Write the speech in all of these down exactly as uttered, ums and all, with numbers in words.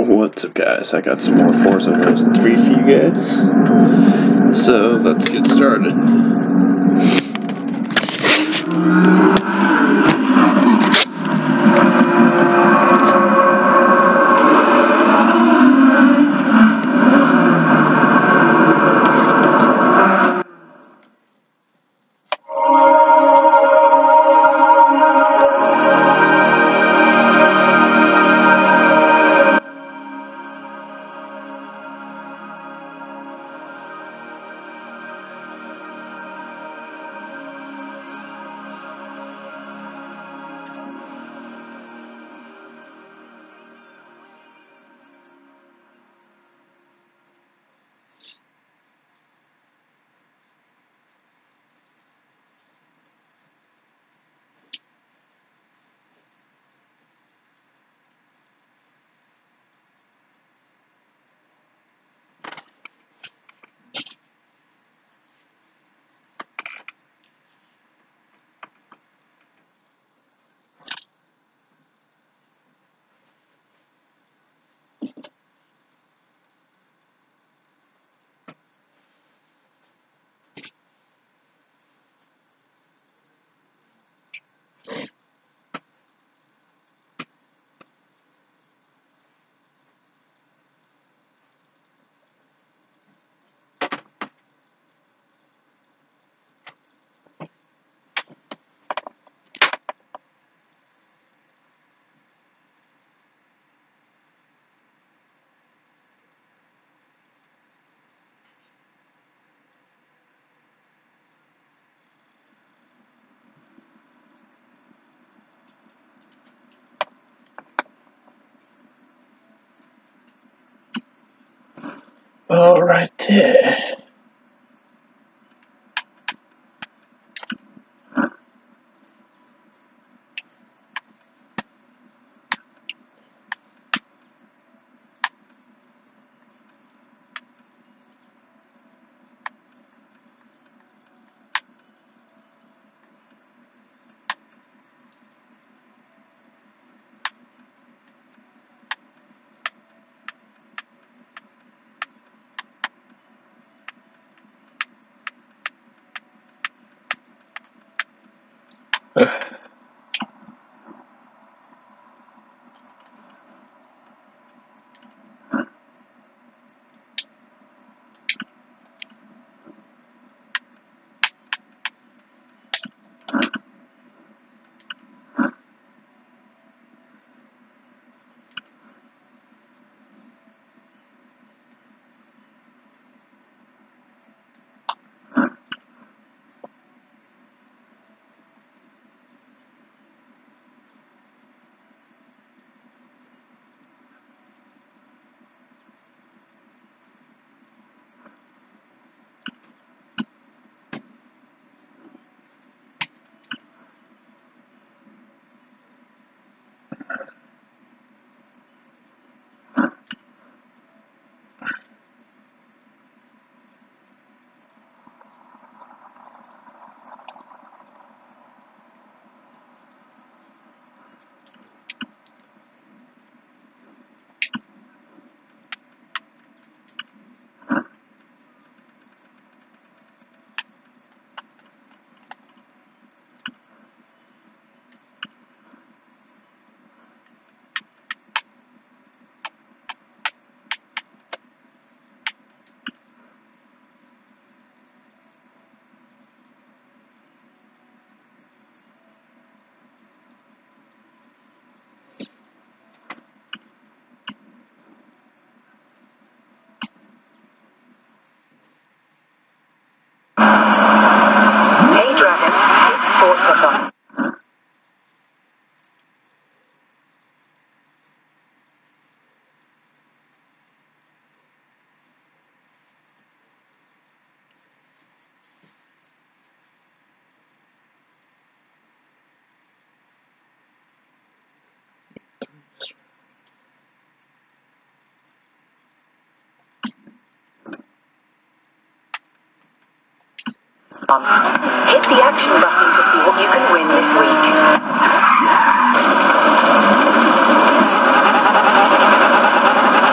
What's up, guys? I got some more Forza Horizon three for you guys. So, let's get started. Alrighty. Forzathon. Hit the action button to see what you can win this week.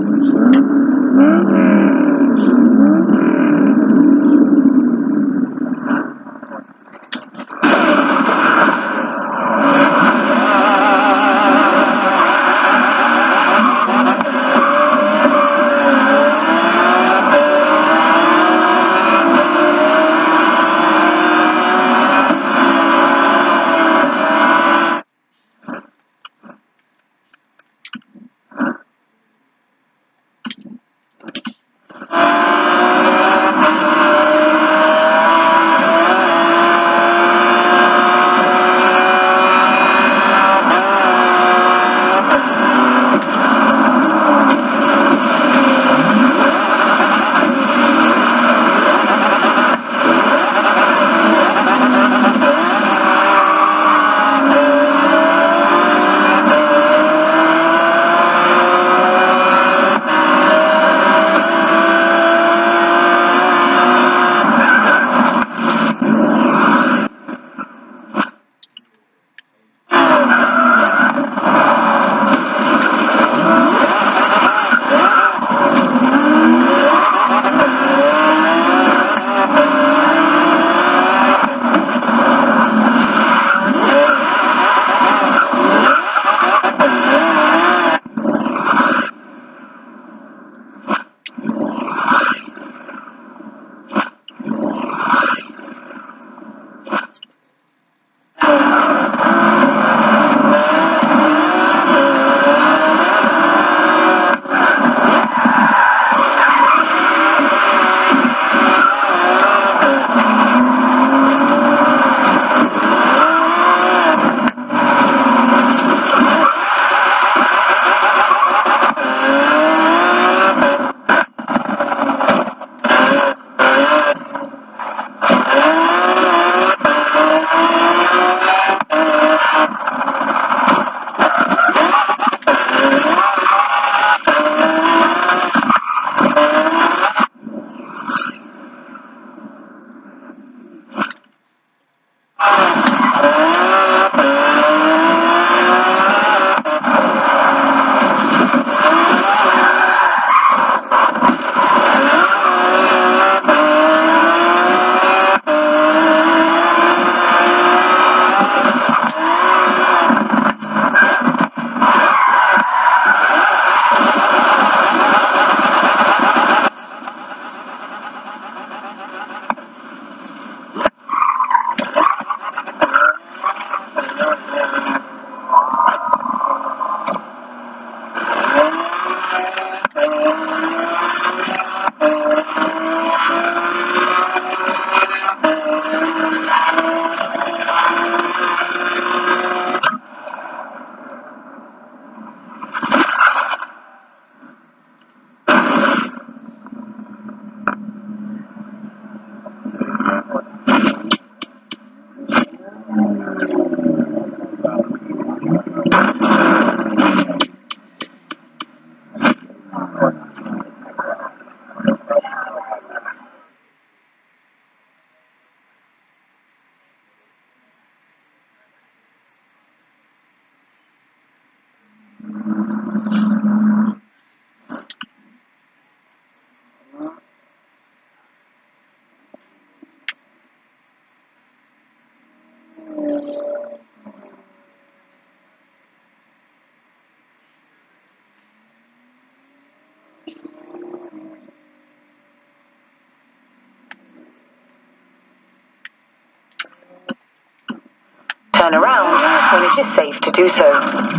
Turn around when it is safe to do so.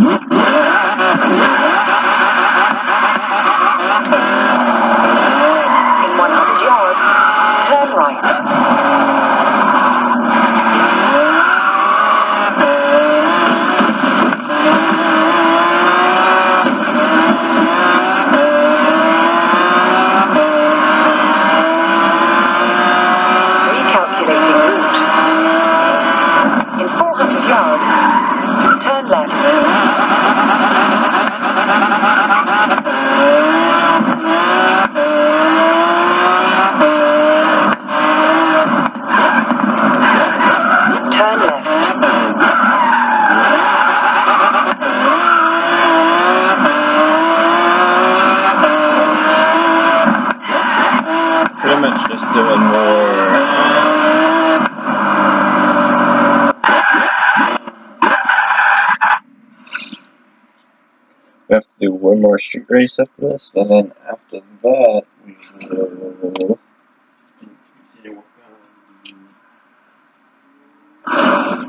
In one hundred yards, turn right. Turn left. have to do one more street race after this, and then after that, we will continue working on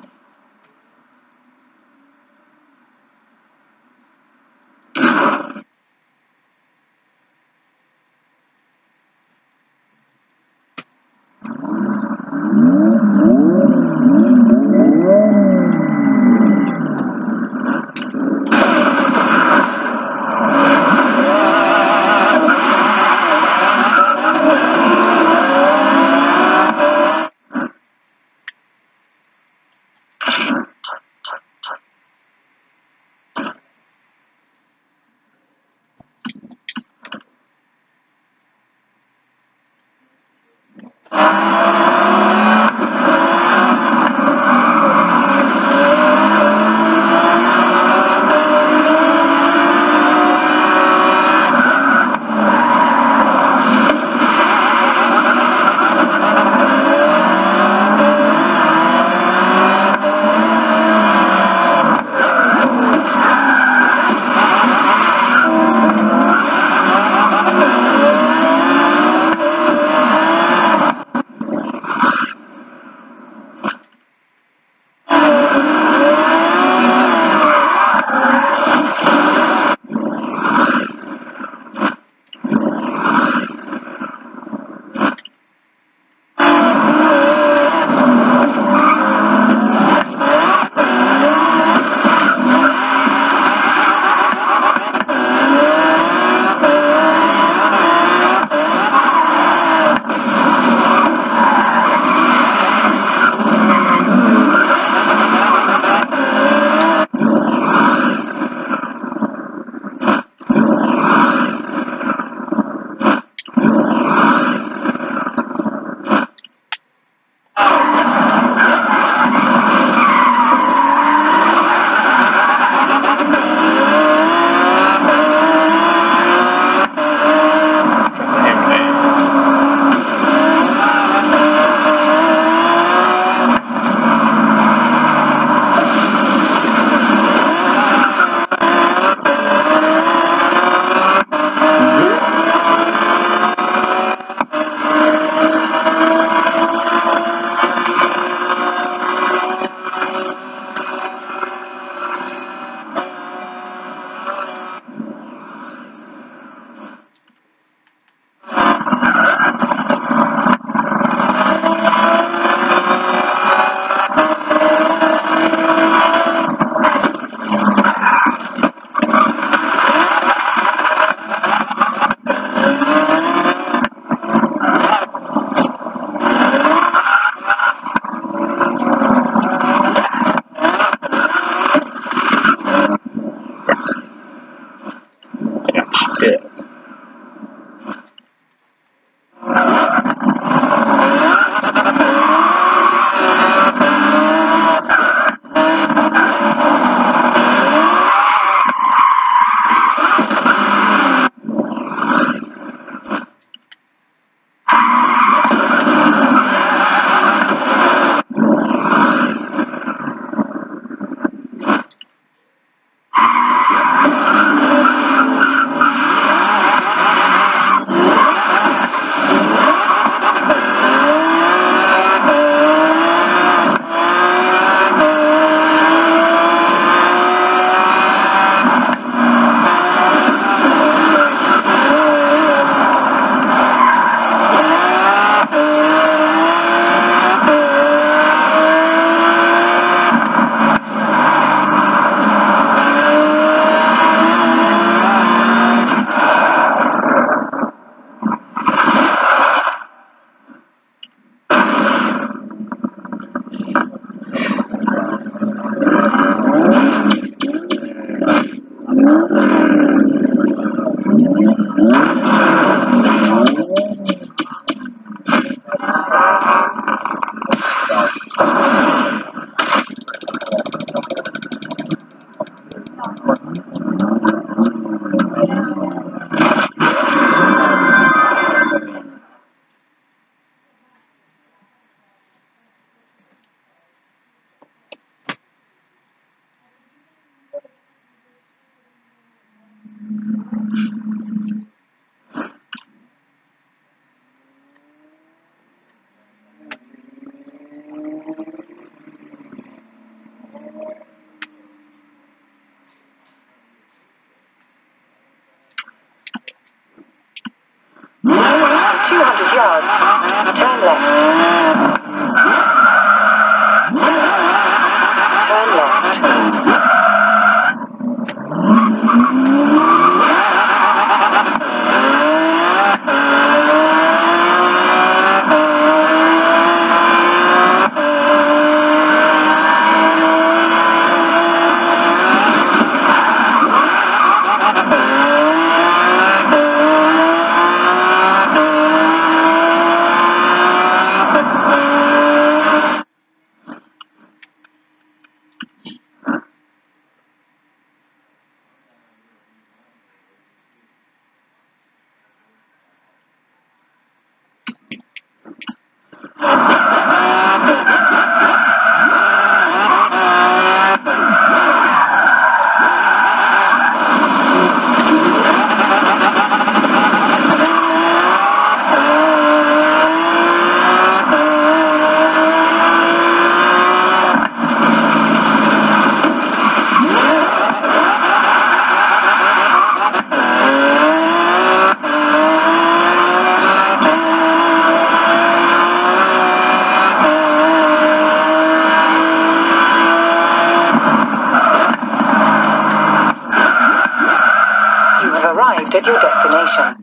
Arrived at your destination.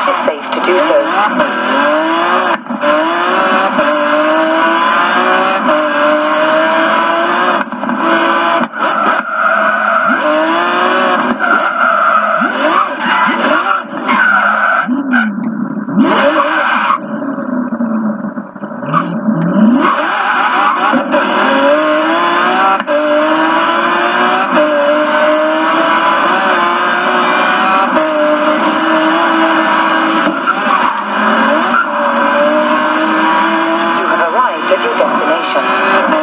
is safe to do so. At your destination.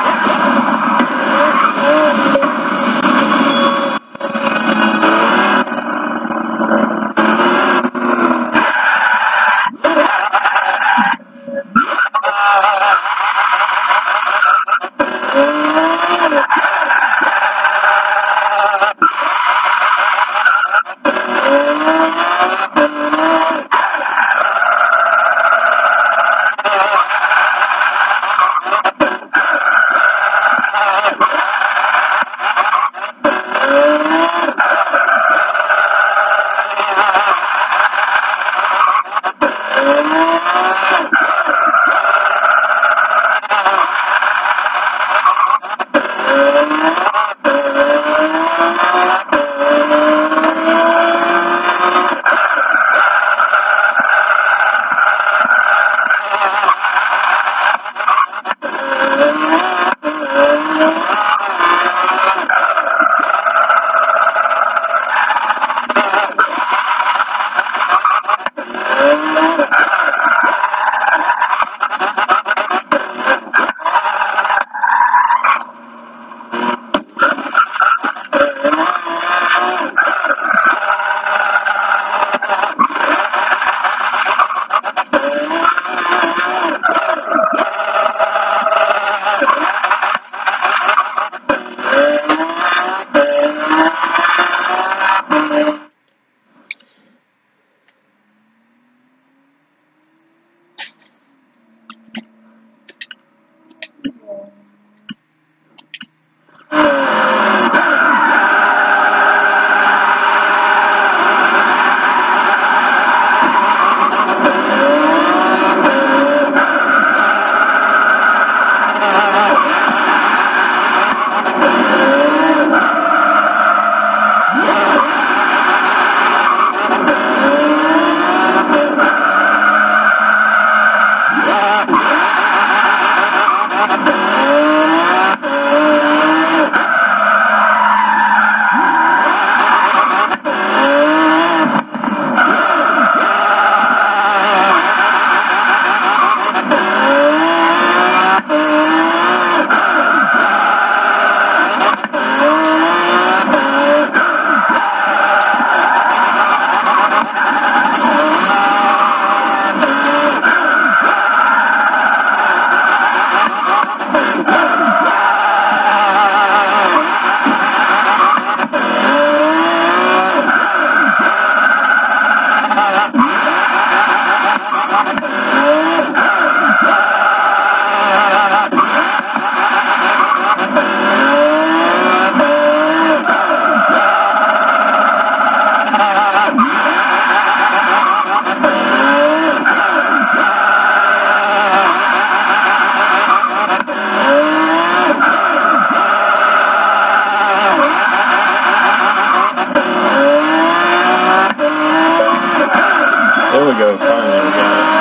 There we go, finally we got it.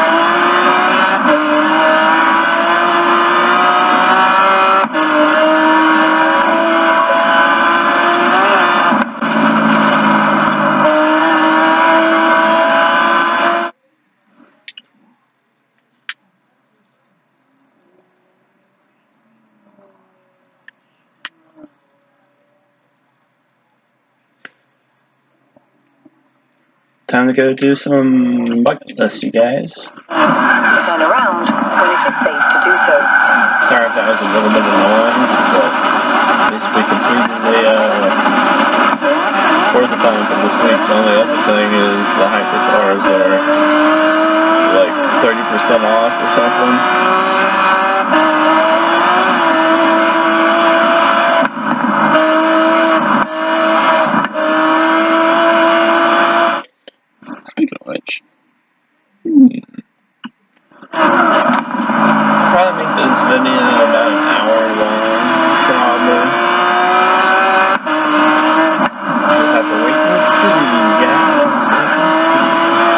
Time to go do some bucket lists, you guys. Turn around when it is safe to do so. Sorry if that was a little bit annoying, but at least we completed the uh, forzathon for this week. The only other thing is the hypercars are like thirty percent off or something. Speaking of which, probably make this video about an hour long, probably. Just have to wait and see, guys. Wait and see.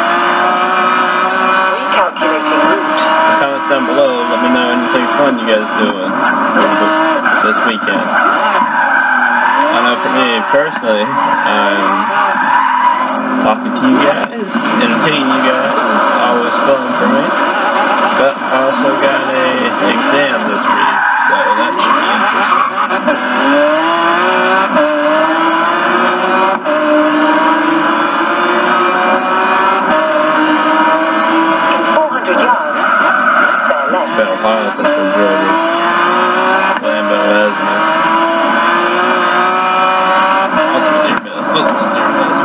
Recalculating route. Comments down below, let me know anything fun you guys doing this weekend. I know for me personally, I'm talking to you guys, entertaining you guys, always fun for me. But I also got a exam this week, so that should be interesting. In four hundred yards, bear left. Been a while since we've drove this Lambo, hasn't it? Ultimate near miss, ultimate near miss.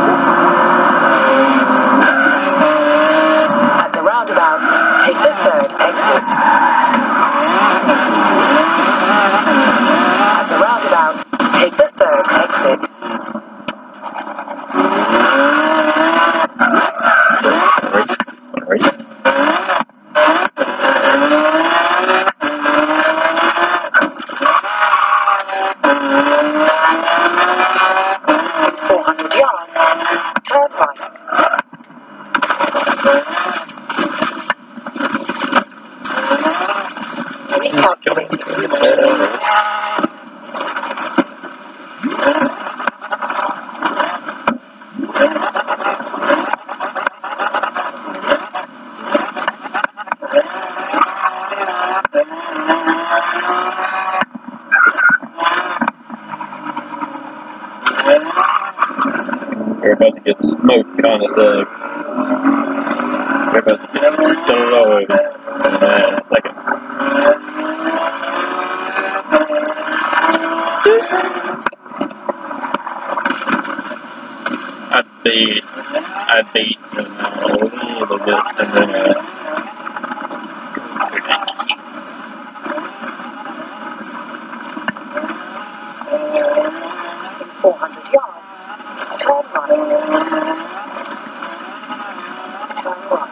At the roundabout, take the third exit. At the roundabout, take the third exit. Race, race. four hundred yards, turn right. Recalculating route. We're about to get smoked, kinda say. We're about to get destroyed in nine seconds. Two seconds. I beat, I beat them a little bit, and then I go for the key. In four hundred yards, turn right. Turn right.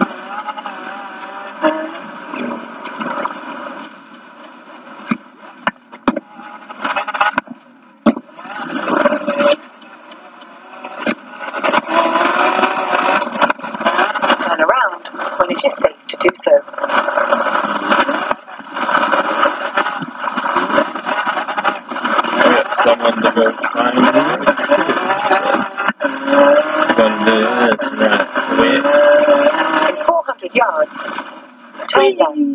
Turn around when it is safe to do so. I got someone to go find the roads too, so I'm gonna do this right quick. In four hundred yards, turn left.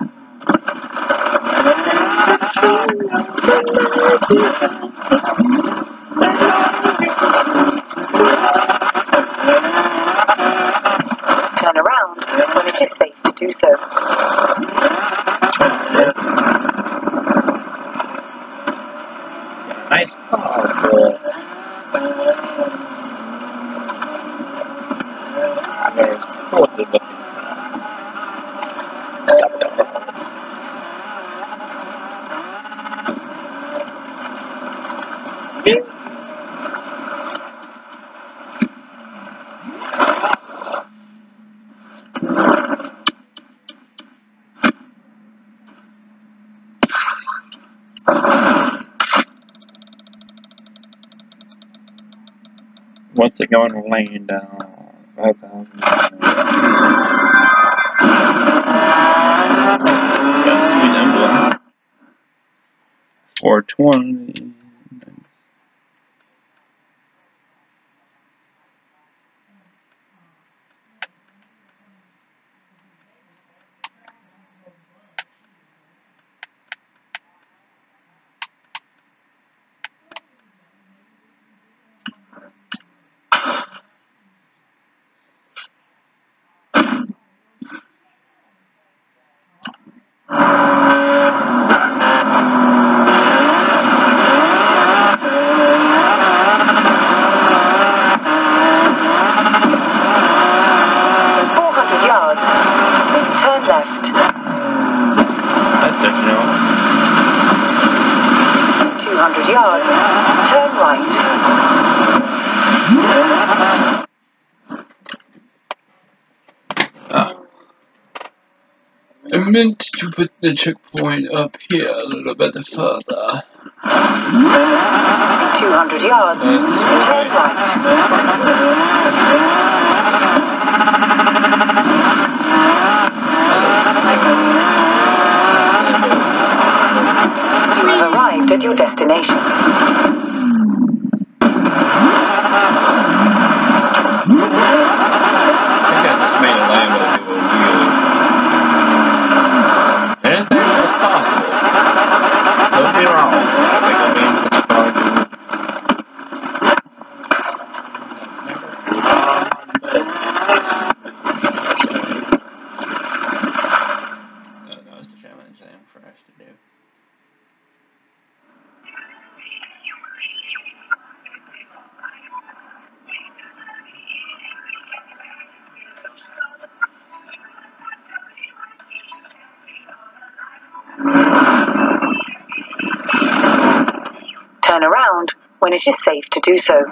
Turn around when it is safe to do so. Nice car, but it's a very sporty looking car. Something. What's it going to land down? five thousand. Got a sweet emblem. four twenty. yards, turn right. Oh. I meant to put the checkpoint up here a little bit further. two hundred yards, turn right. You have arrived at your destination. Turn around when it is safe to do so.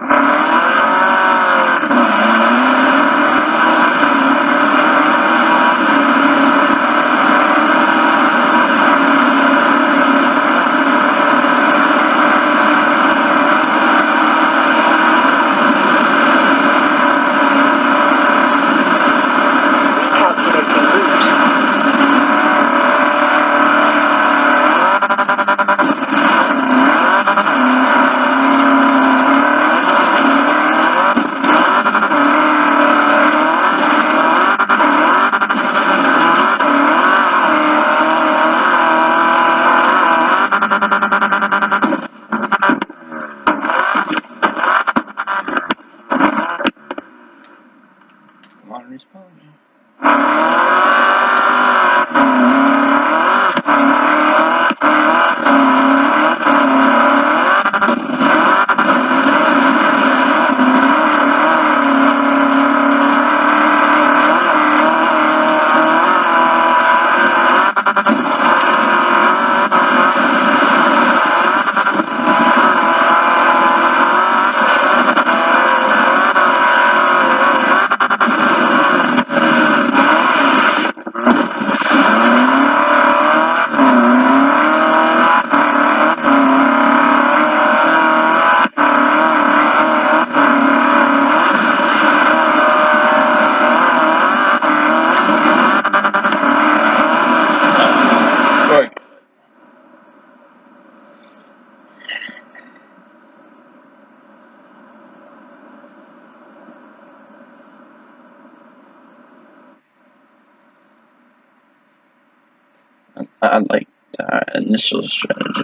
I liked our initial strategy.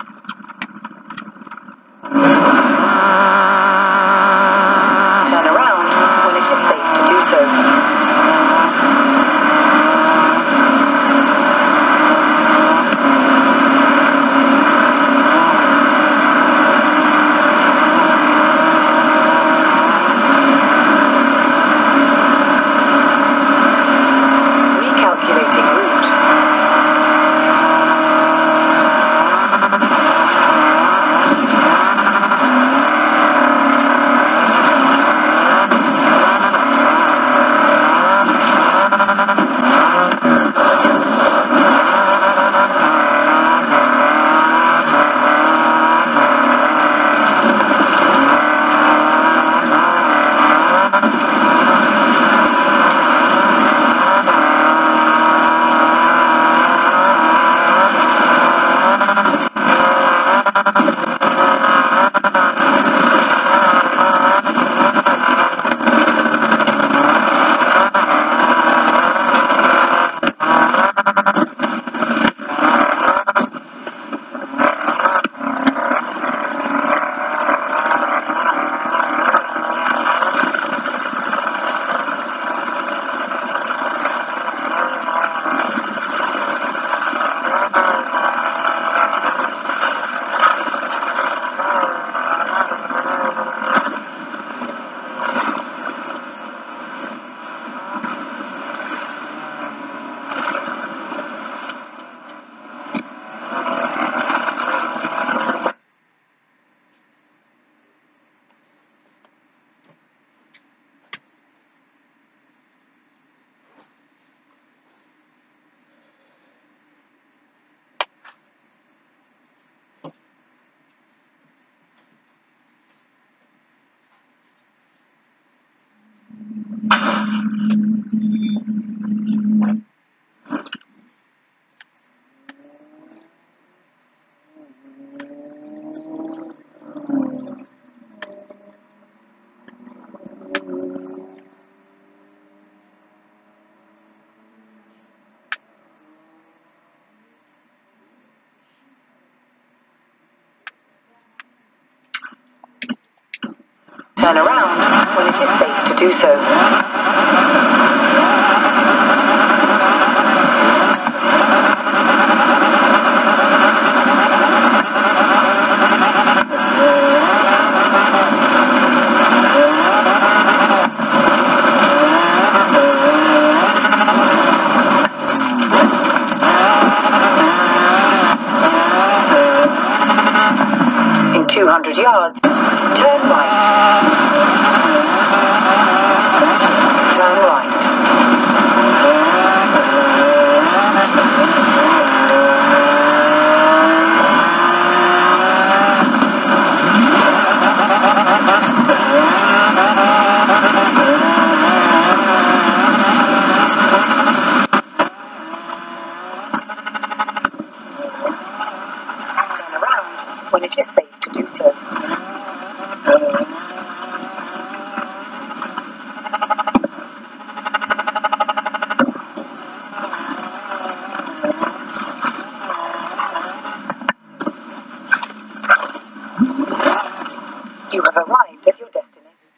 Turn around when it is safe to do so. Recalculating route. Turn around when it is safe to do so. two hundred yards, turn right. Turn right. Turn around when it is safe to do so. You have arrived at your destination.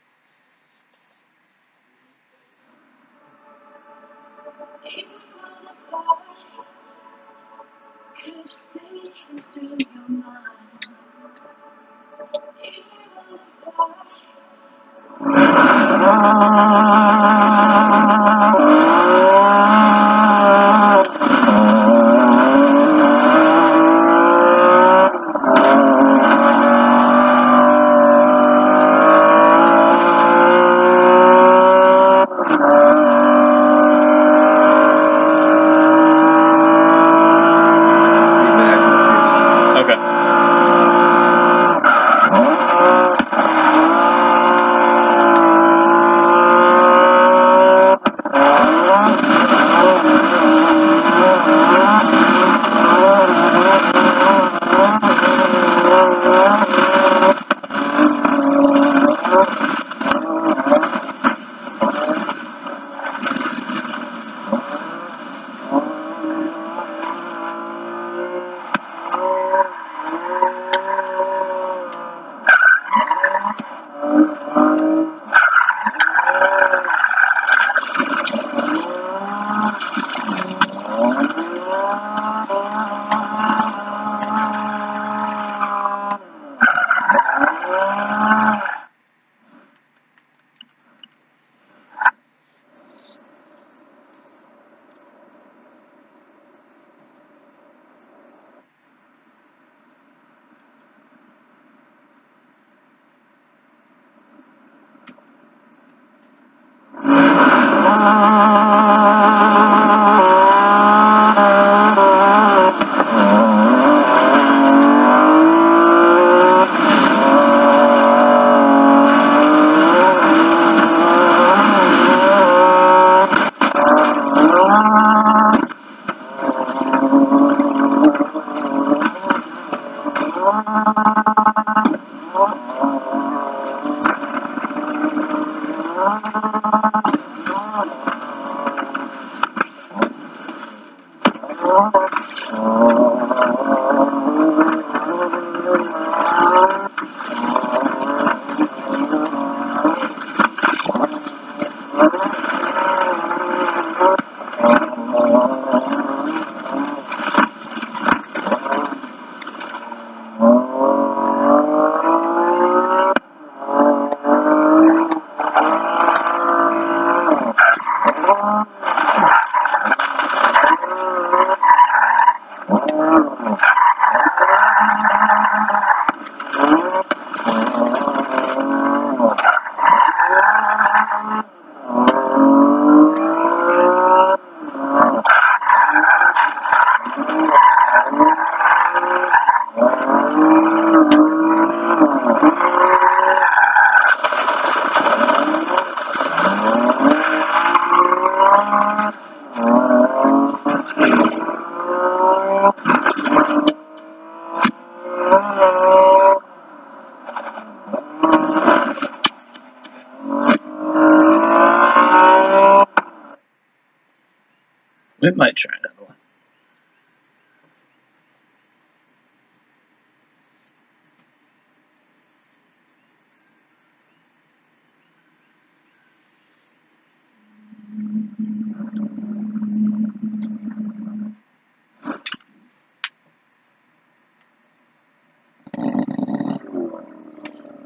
We might try another one.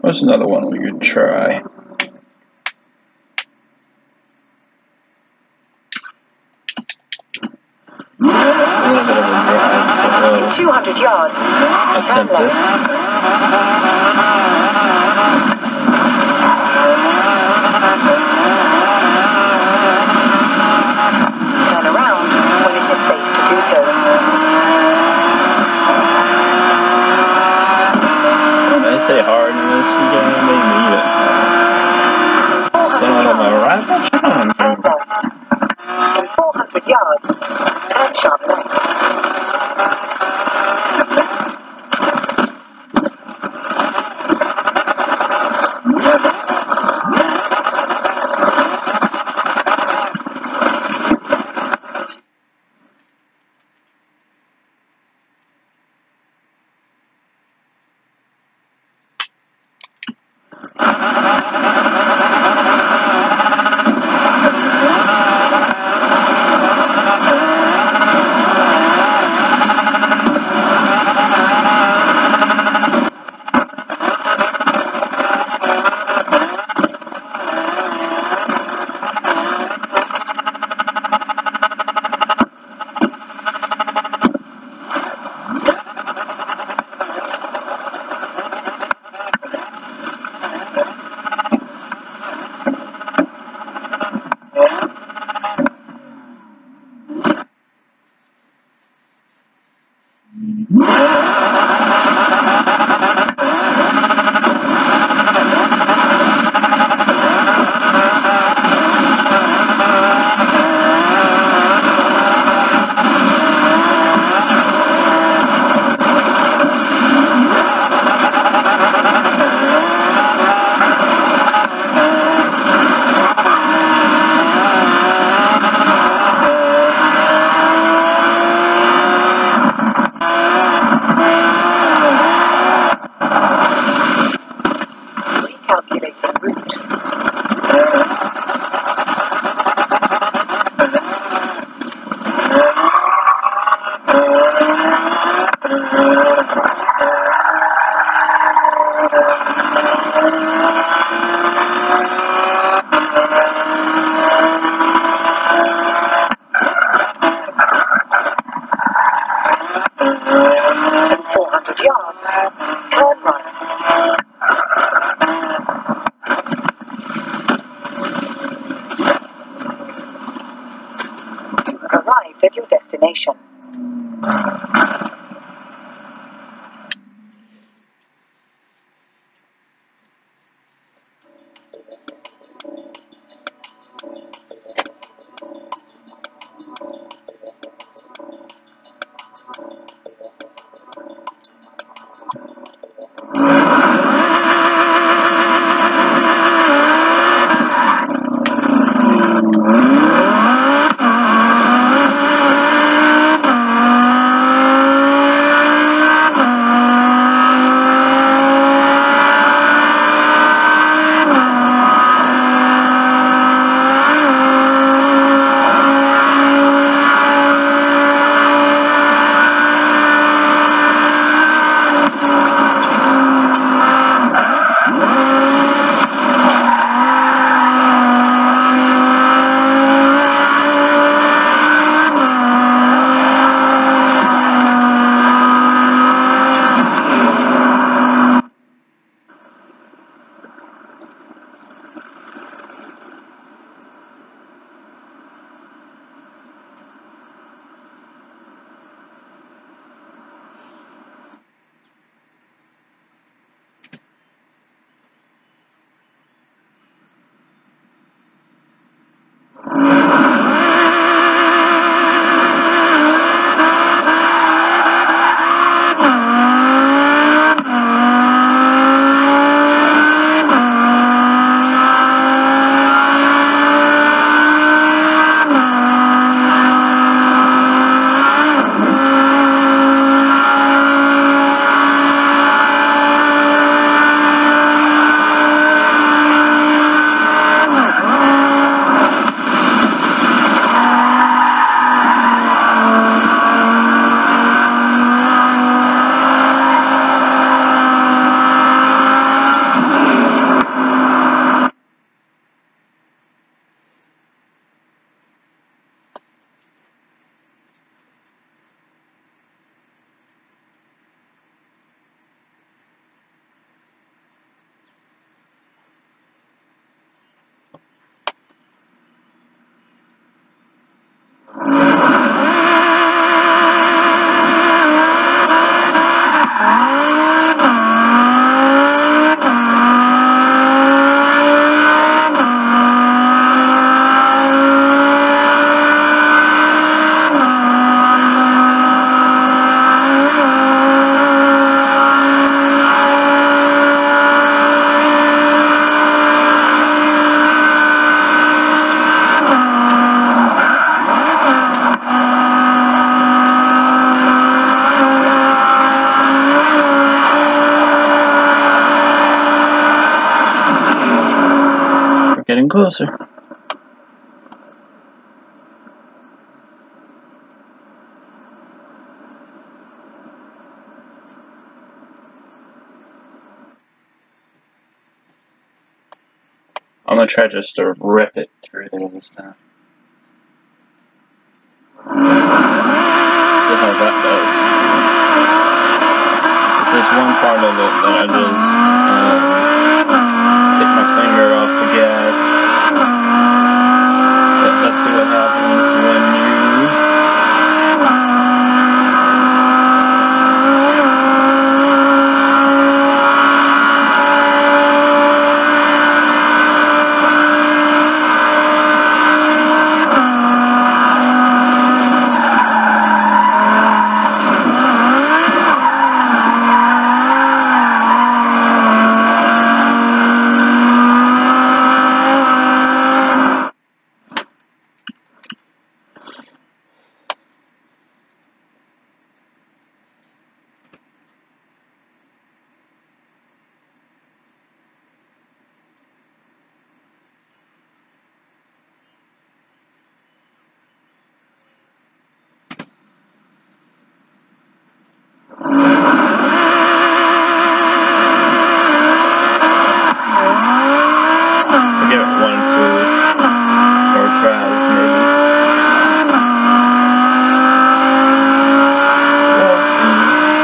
What's another one we could try? A little bit of a drive, but we'll two hundred yards. attempt it. Turn around when it is safe to do so. When I say hard in this game, they need it. Son of a rifle shot. Turn left. In four hundred yards, turn sharp left. Arrived at your destination. getting closer. I'm gonna try just to rip it through there this time. See how that does. This is one part of it that I just um, take my finger off the gas. But let's see what happens when you give it one, two, more tries, maybe. We'll see.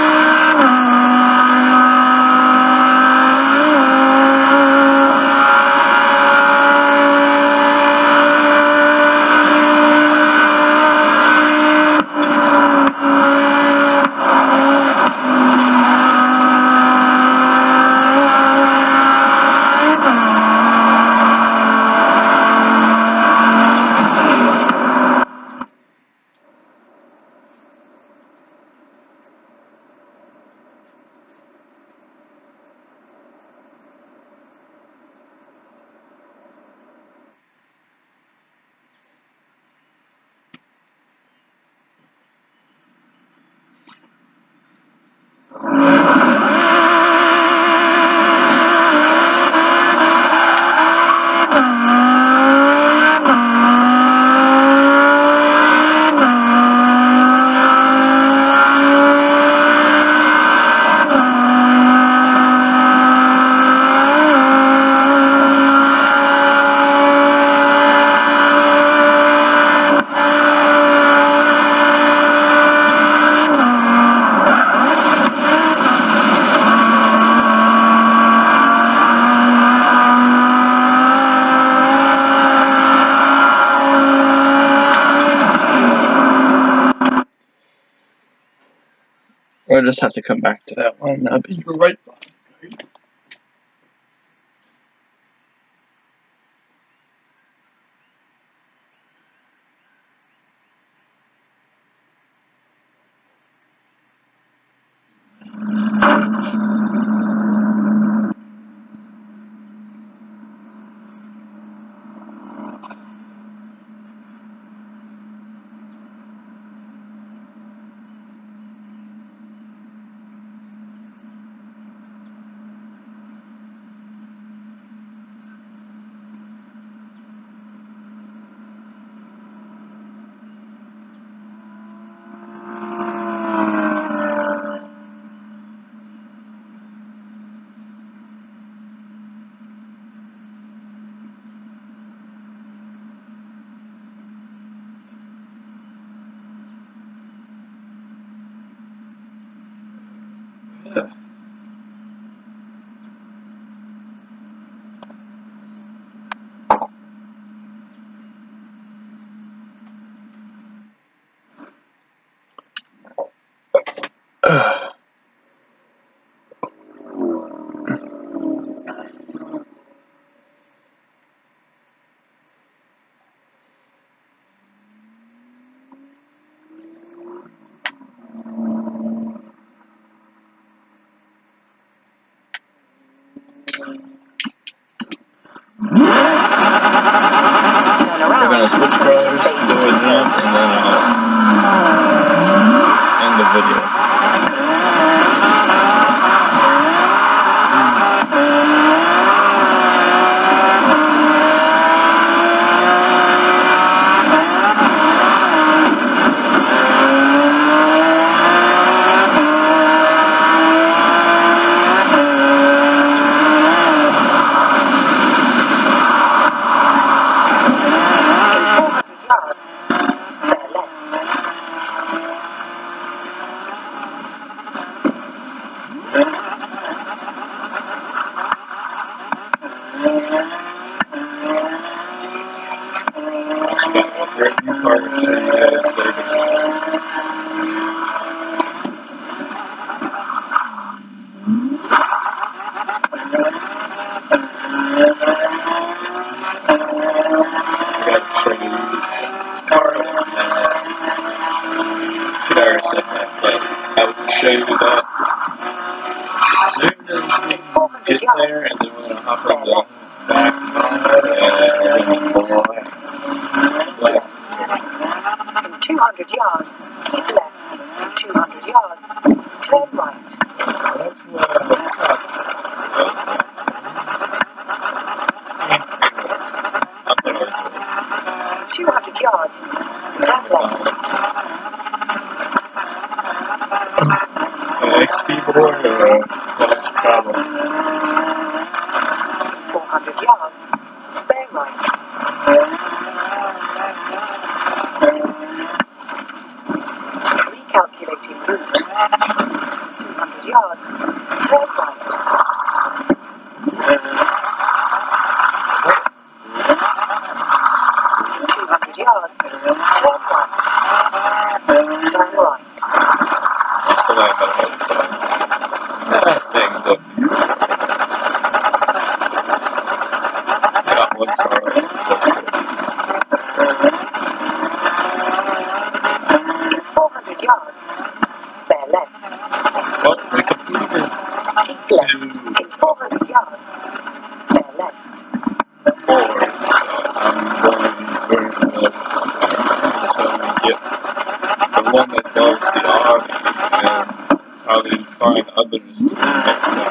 Or I just have to come back to that one. I'll be right back. said that, but I will show you that as soon as we get there, and then we're going to hop in the back mode, and we're going to blast through. In two hundred yards, keep left. two hundred yards, turn right. So that's what I'm talking about. two hundred yards, turn left. X P board or fast travel? four hundred yards, bear right. Recalculating route. two hundred yards, turn right. two hundred yards, turn right. Turn right. That's the way I'm going to have fun. That thing look. I got one star on it. four hundred yards, bear left. Well, we completed Keep left. In four hundred yards, bear left. four, so I'm going very well until we get the one that does the army, and probably find others to do next time.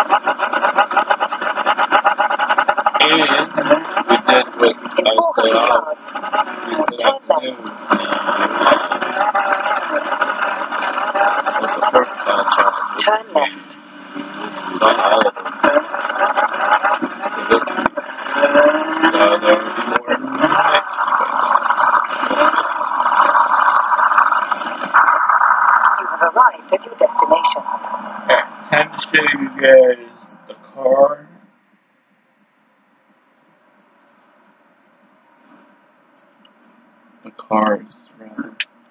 And we did what I said off. We said I knew the, what the forzathon challenge Turn was. left. We've done all of them for this week. So there will be more next week. You have arrived at your destination. Okay, time to show you guys the car. The cars, rather.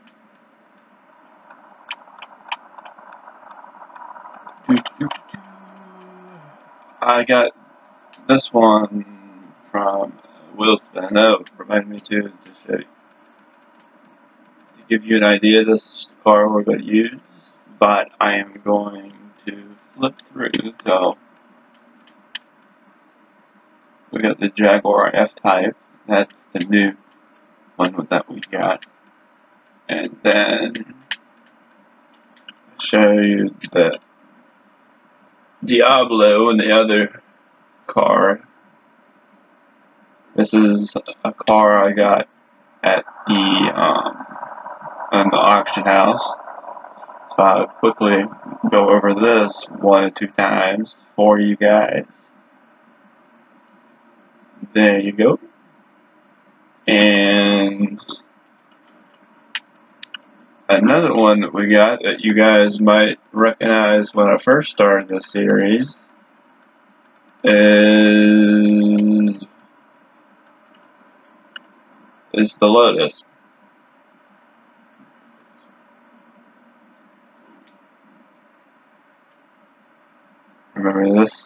I got this one from Will Spin. Oh, remind me to, to show you. To give you an idea, this is the car we're going to use, but I am going to flip through. So we got the Jaguar F-Type. That's the new one that we got. And then show you the Diablo and the other car. This is a car I got at the um, in the auction house. So I'll quickly go over this one or two times for you guys. There you go. And another one that we got that you guys might recognize when I first started this series is is the Lotus. Remember this?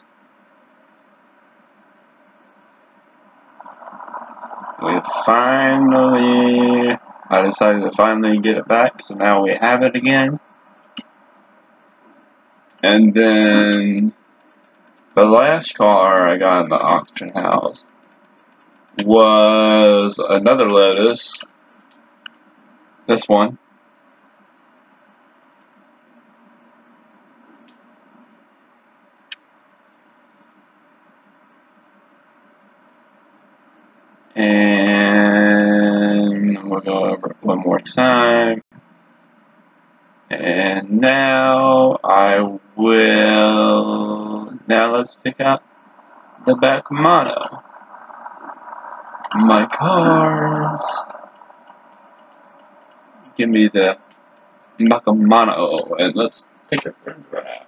We finally, I decided to finally get it back, so now we have it again. And then the last car I got in the auction house was another Lotus. This one. And we'll go over it one more time. And now I will, now let's pick out the back mono. My cars. Give me the Macamano, and let's take a photograph.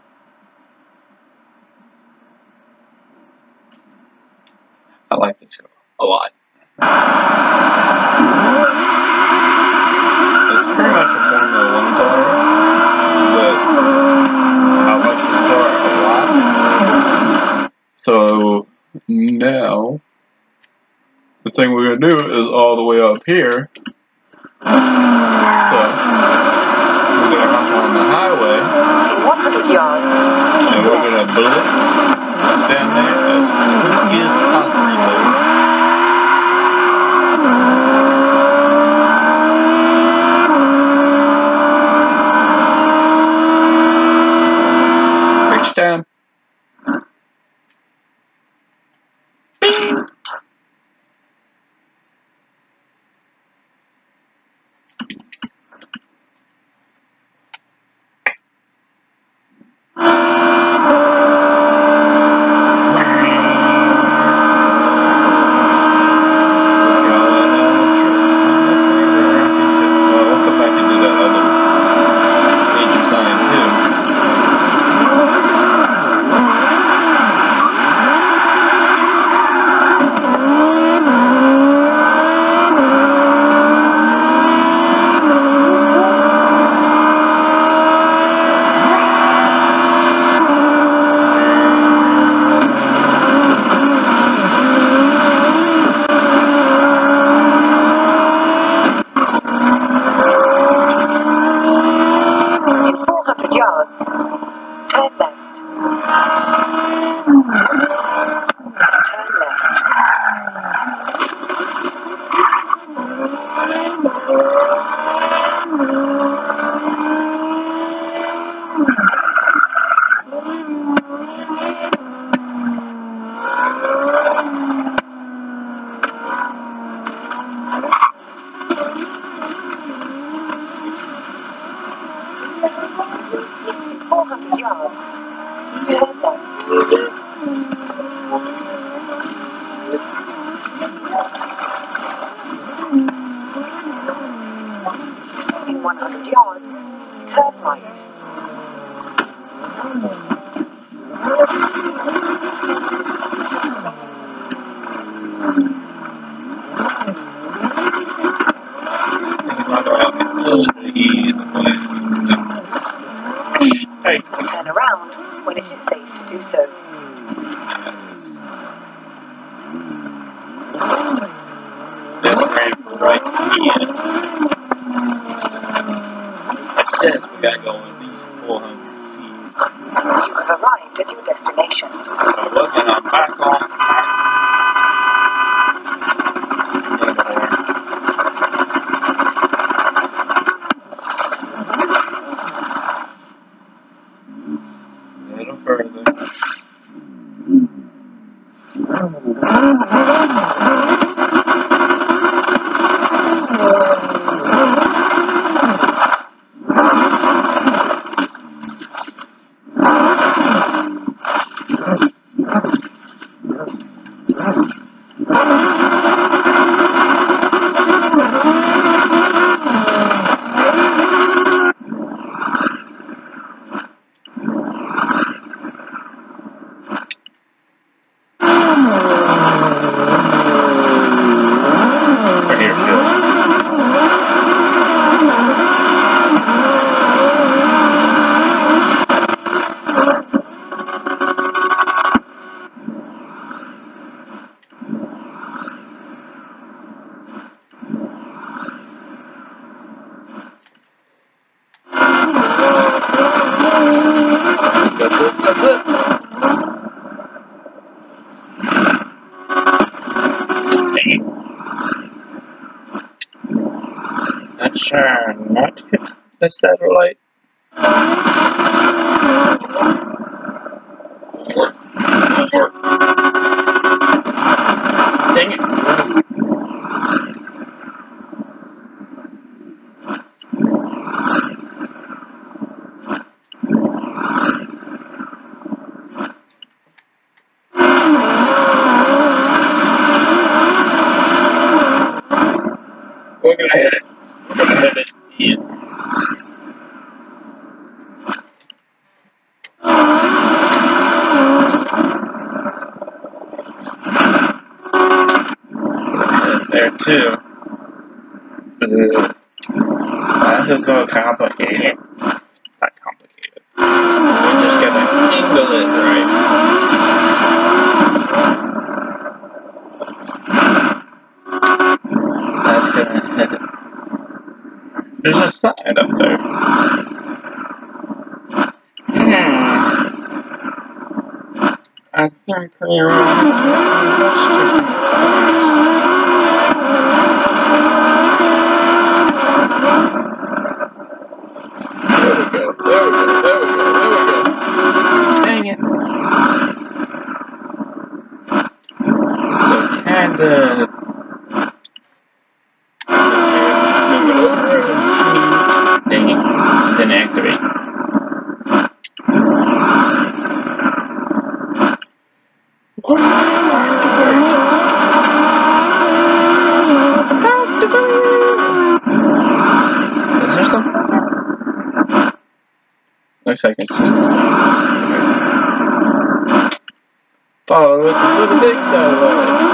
I like this car a lot. It's pretty much a Formula One car, but I like this car a lot. So now, the thing we're going to do is all the way up here. So we're going to yards. And we're gonna blitz down there as quick as possible. Reach down. four hundred yards. Turn left. In one hundred yards, turn right. Turn around when it is safe to do so. This ramp right here. It says we gotta go at least four hundred feet. You have arrived at your destination. So we're gonna back off. A little further. That's it, that's it. Dang. Not sure not to hit the satellite. Dang it. We're gonna hit it. We're gonna hit it. Yeah. There too. Ugh. This is so complicated. Not complicated. We're just gonna angle it right. That's gonna hit it. There's a sign up there. Hmm. I think we're on. There we go, there we go, there we go, there we go. Dang it. So kinda move it over and see. Dang it. Then activate. What? Is there something? Looks like it's just a sound. Follow with the little big satellites.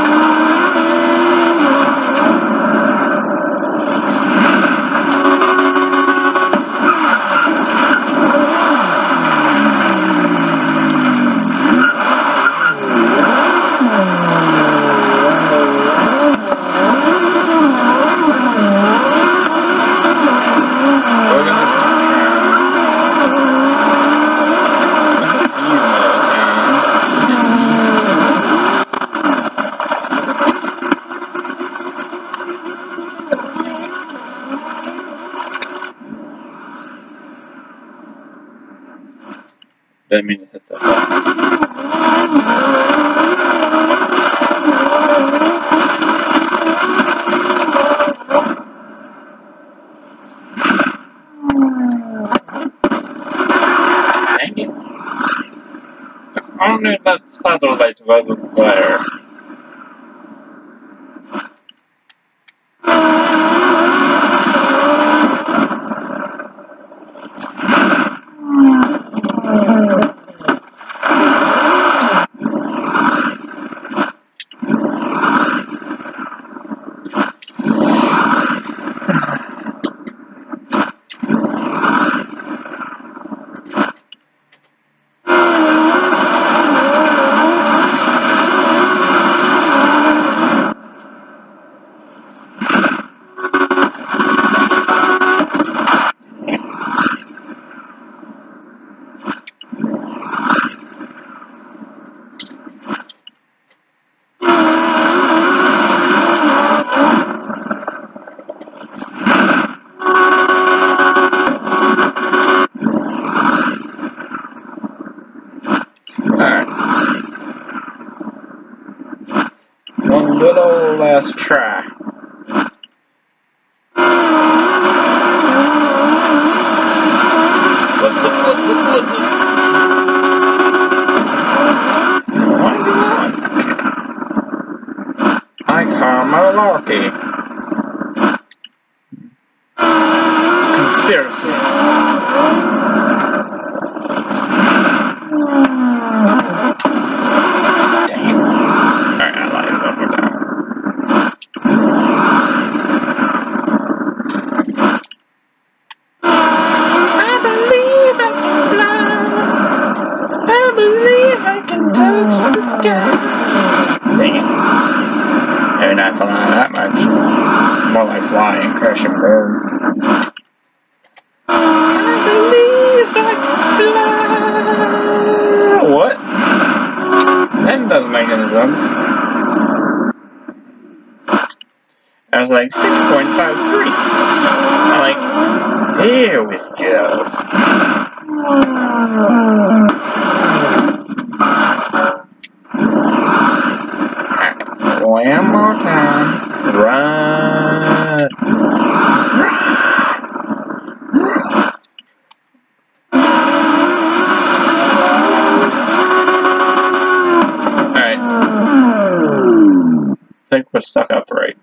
Didn't mean to hit that button. Dang it. If only that satellite wasn't there. One good old last try. What's it, what's it, what's it? Why do I? I call malarkey. Conspiracy. Dang it. Maybe not flying that much. More like flying, crash and burn. I believe I can fly. What? That doesn't make any sense. I was like six point five three. I'm like, here we go. One more time. Run. Run. Alright. I think we're stuck upright.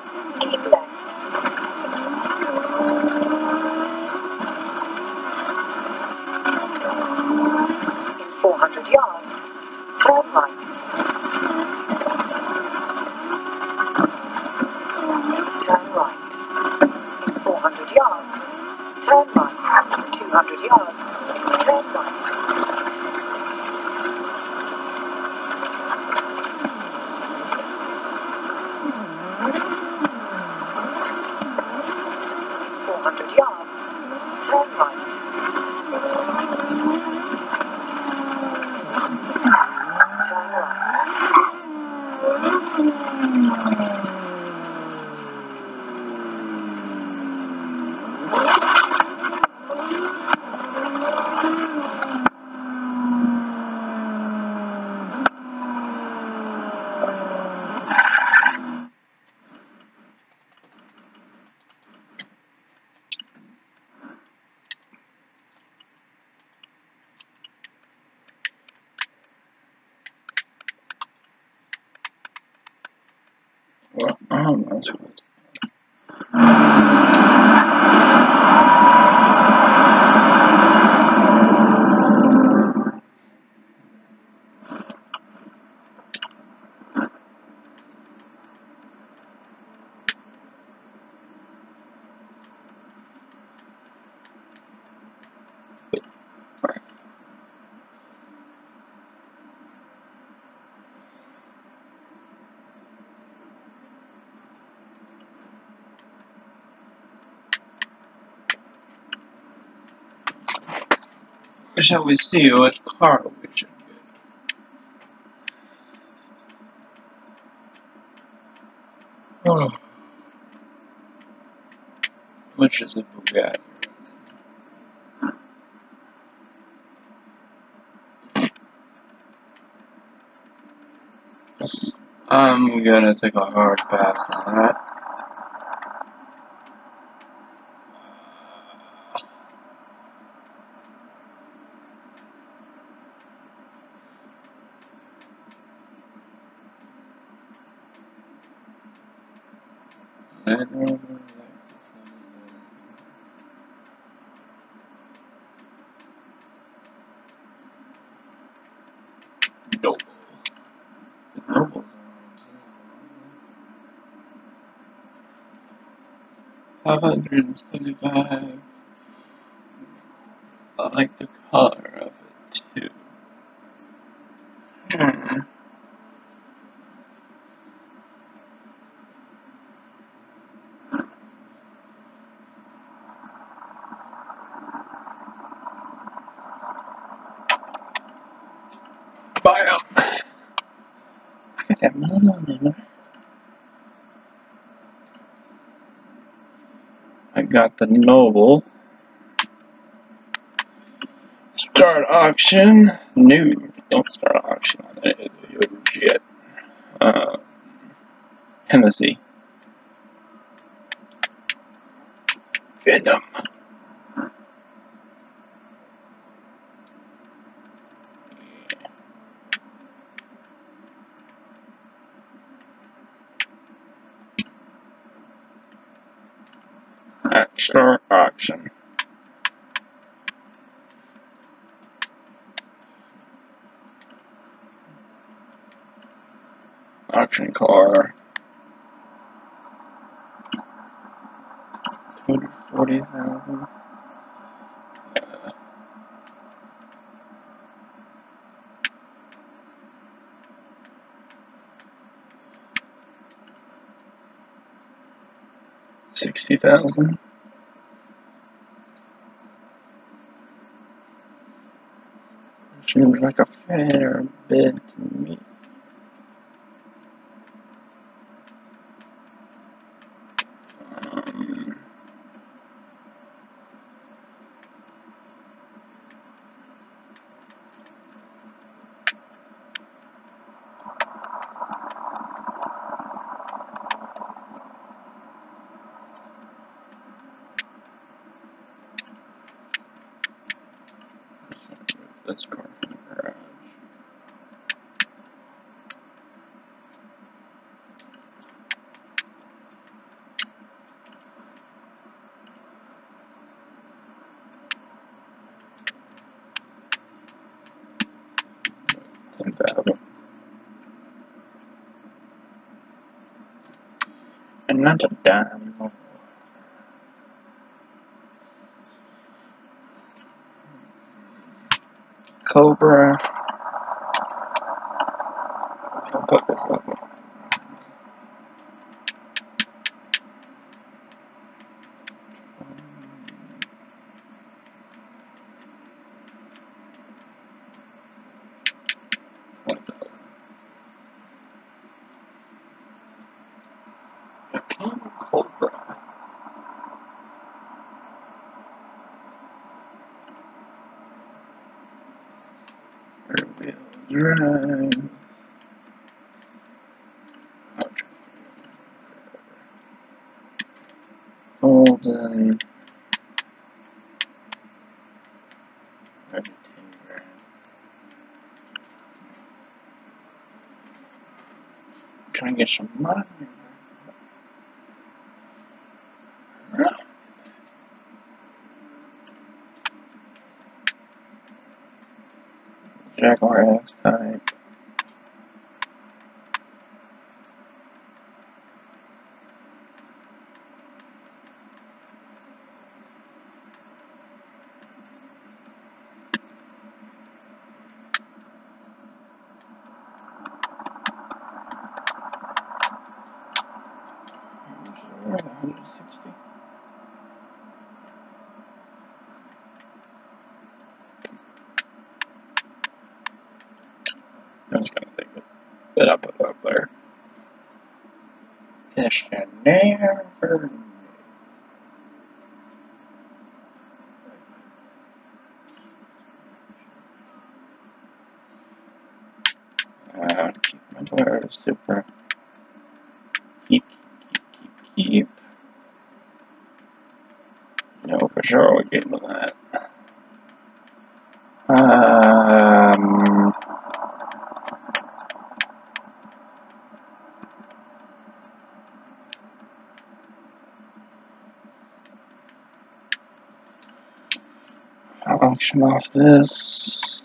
keep left. In four hundred yards, turn right. Turn right. In four hundred yards, turn right. two hundred yards, turn right. four hundred yards, turn right. Turn right. Well, oh, that's good. Shall we see what car we should get? Oh. Which is a Bugatti? I'm gonna take a hard pass on that. Land Rover, Lexus, Noble. The Nobles are five hundred seventy-five. I like the color of it too. Hmm. Buy them. I got that money on there. I got the Noble. Start auction. No, don't start auction on it. You'll get uh, Hennessy. Venom. Extra auction. Auction car. two hundred forty thousand. Uh, sixty thousand. Seems like a fair bid to me. Um, This car from the garage. not a dime. Cobra. I'll put this up. Okay, Cobra. Rear wheel drive. Holden. Maybe ten grand. Try and get some money. Jaguar F type. one hundred sixty. I'm just gonna take it, but I'll put it up there. Fish can never. Uh, keep my door super. Keep, keep, keep, keep. No, for sure we're getting to that. Um. I'll auction off this.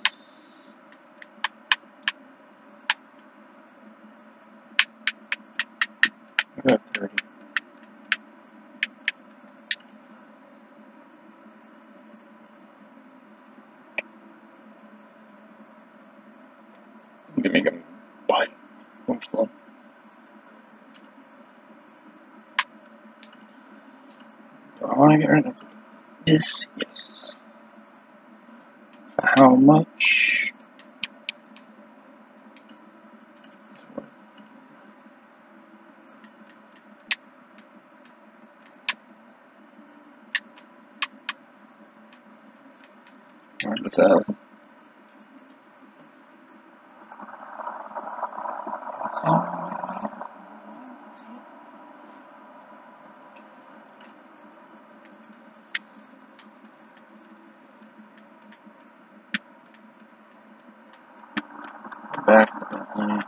I got thirty. I'm gonna make him buy. Which one? Do I want to get rid of this? Yes. For how much? one hundred thousand. Back to that money.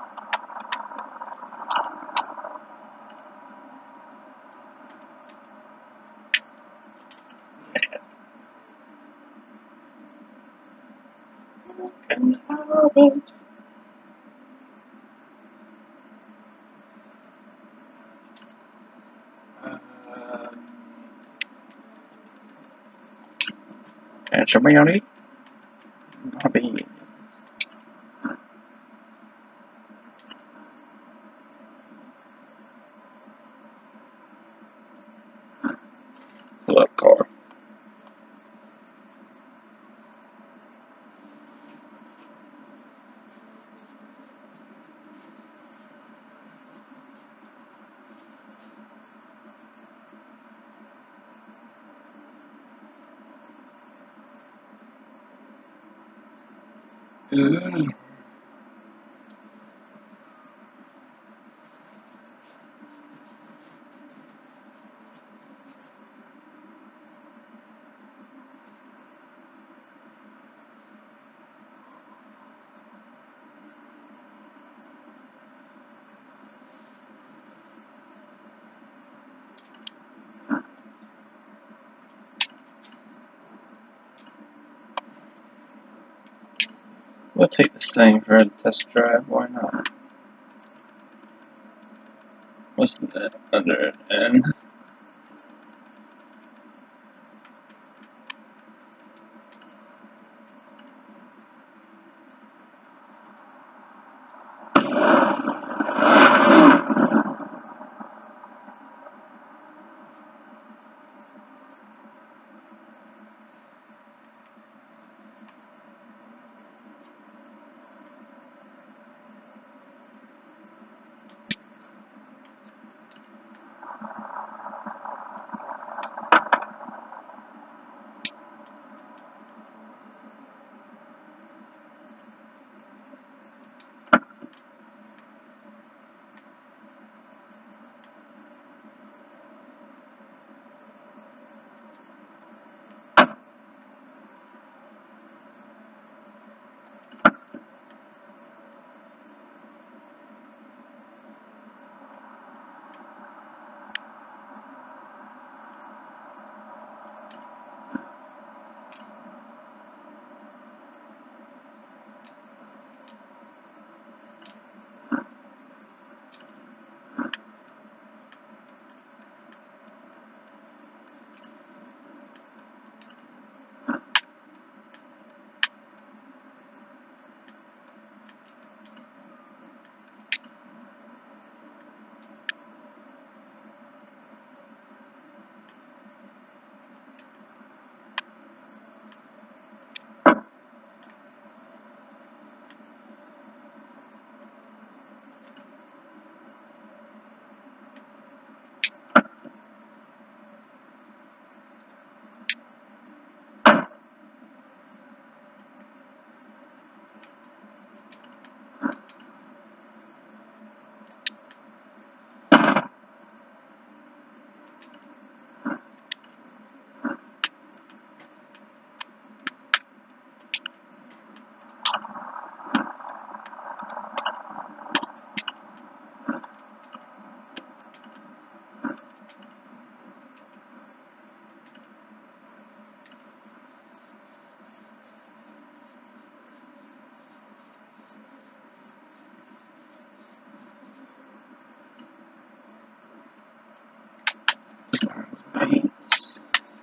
Can have it. And somebody on it? Hobby. Pull up car. Mm. We'll take this thing for a test drive, why not? What's that under N? Paints.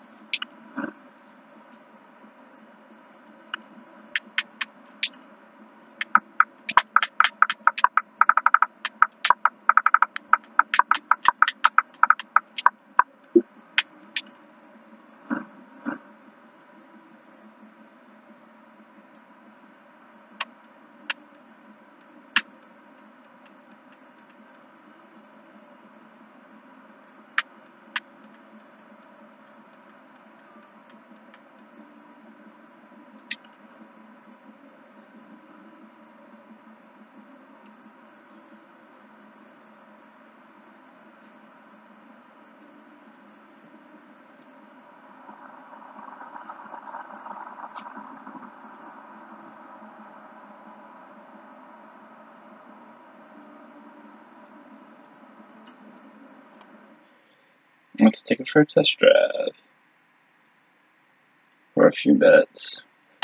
Let's take it for a test drive for a few minutes.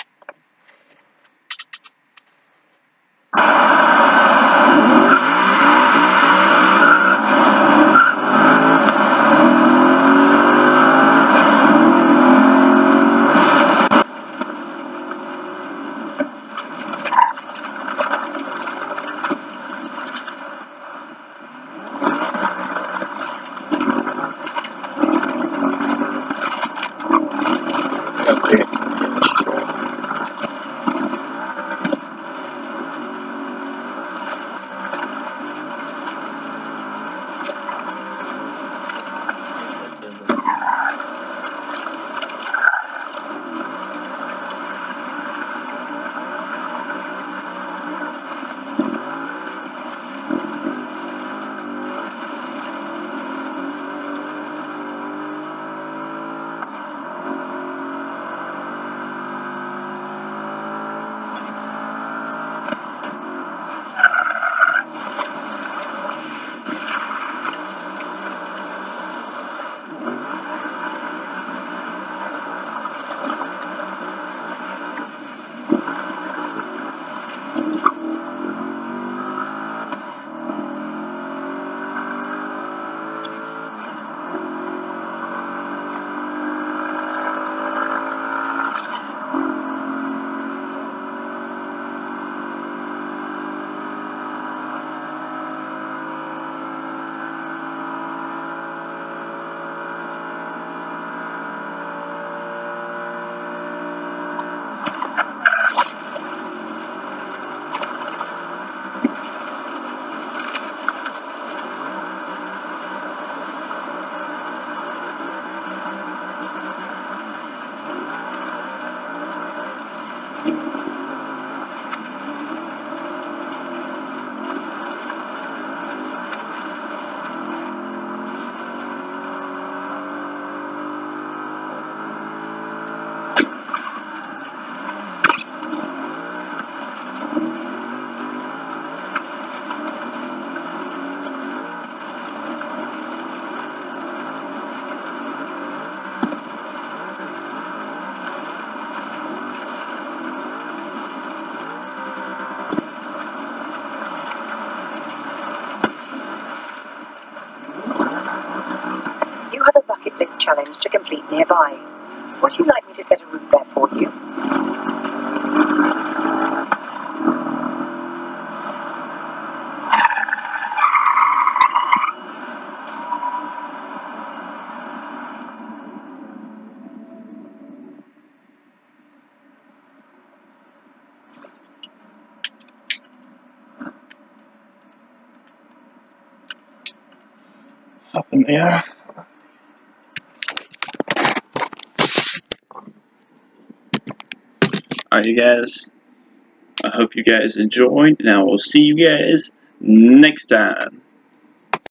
Okay. bucket list challenge to complete nearby. Would you like me to set a route there for you? Up in the air. Alright, you guys. I hope you guys enjoyed, and I will see you guys next time.